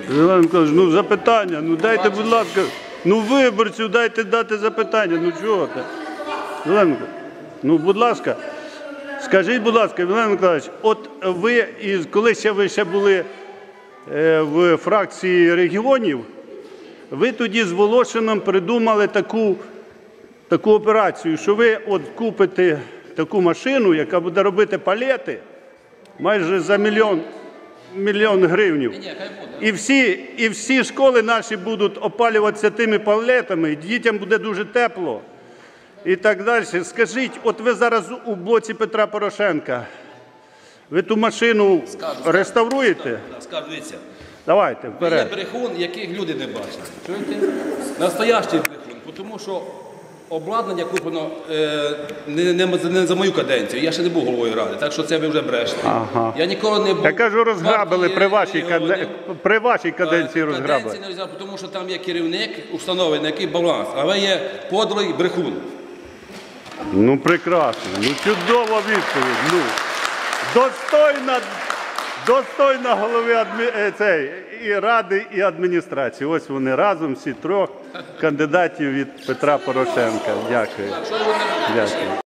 Іван Миколаївич, ну запитання, ну дайте, будь ласка, ну виборцю дайте дати запитання, ну чого ти? Іван Миколаївич, ну будь ласка, скажіть, будь ласка, Іван Миколаївич, от ви, коли ви ще були в фракції регіонів, ви тоді з Волошином придумали таку операцію, що ви от купите таку машину, яка буде робити палети майже за мільйон гривнів. І всі школи наші будуть опалюватися тими палетами, і дітям буде дуже тепло. І так далі. Скажіть, от ви зараз у блоці Петра Порошенка, ви ту машину реставруєте? Скажу, дивіться. Давайте, вперед. Є брехун, яких люди не бачать. Чуєте? Настоящий брехун, тому що обладнання куплено не за мою каденцію, я ще не був головою ради, так що це ви вже брешете. Ага. Я ніколи не був... Я кажу, розграбили при вашій каденції розграбили. Каденції не взяв, тому що там є керівник установи, на який баланс, а ви є подлий брехун. Ну, прекрасно, ну чудова відповідь. Ну, достойна голови і ради, і адміністрації. Ось вони разом, всі трьох кандидатів від Петра Порошенка. Дякую. Дякую.